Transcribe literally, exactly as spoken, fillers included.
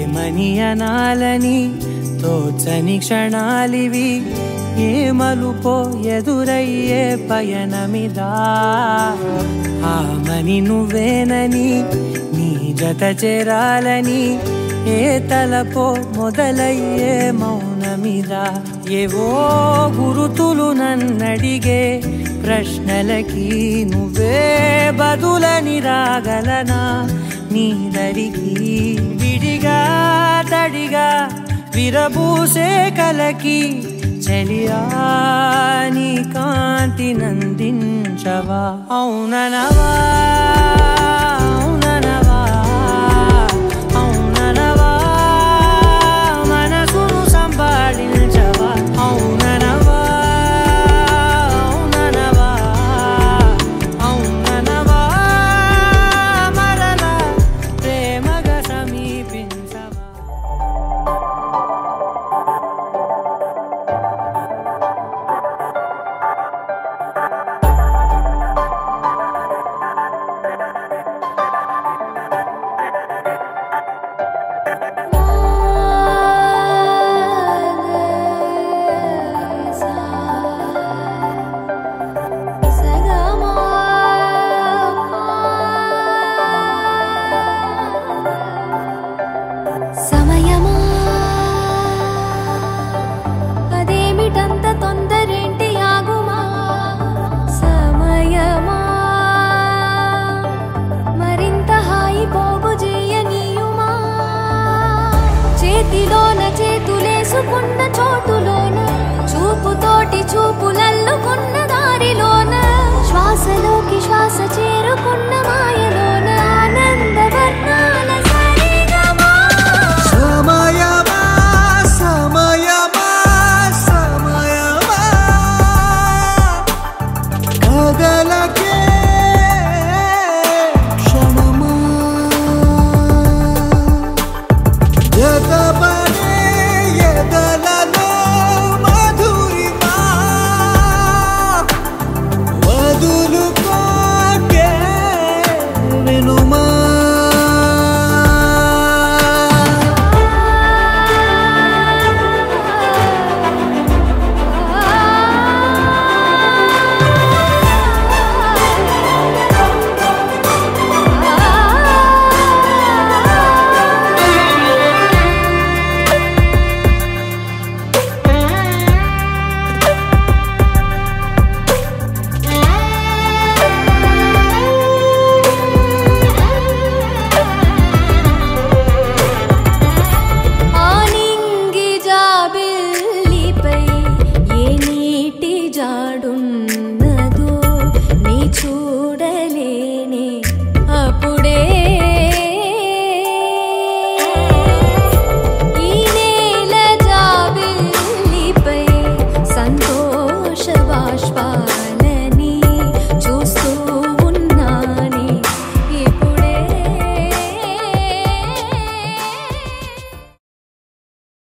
ఏమని అనాలని తోచని క్షణాలివి ఏ మలుపో ఎదురయ్యే పయనమిదా ఆమని నువ్వేనని నీ జత చేరాలని ఏ తలపో మొదలయ్యే మౌనమిదా ఏవో గురుతులు నన్నడిగే ప్రశ్నలకి నువ్వే బదులని రాగలనా నీ దరికి విడిగా తడిగా విరబూసే కలకి చలియా నీ కాంతి నందించవా అవుననవా అవుననవా అవుననవా మనసును సంభాళించవా అవుననవా అవుననవా అవుననవా మరలా ప్రేమగా సమీపించవా చేతిలోన చేతులేసుకున్న చోటులోన చూపుతోటి చూపులల్లుకున్న దారిలోన శ్వాసలోకి శ్వాస చేరుకున్న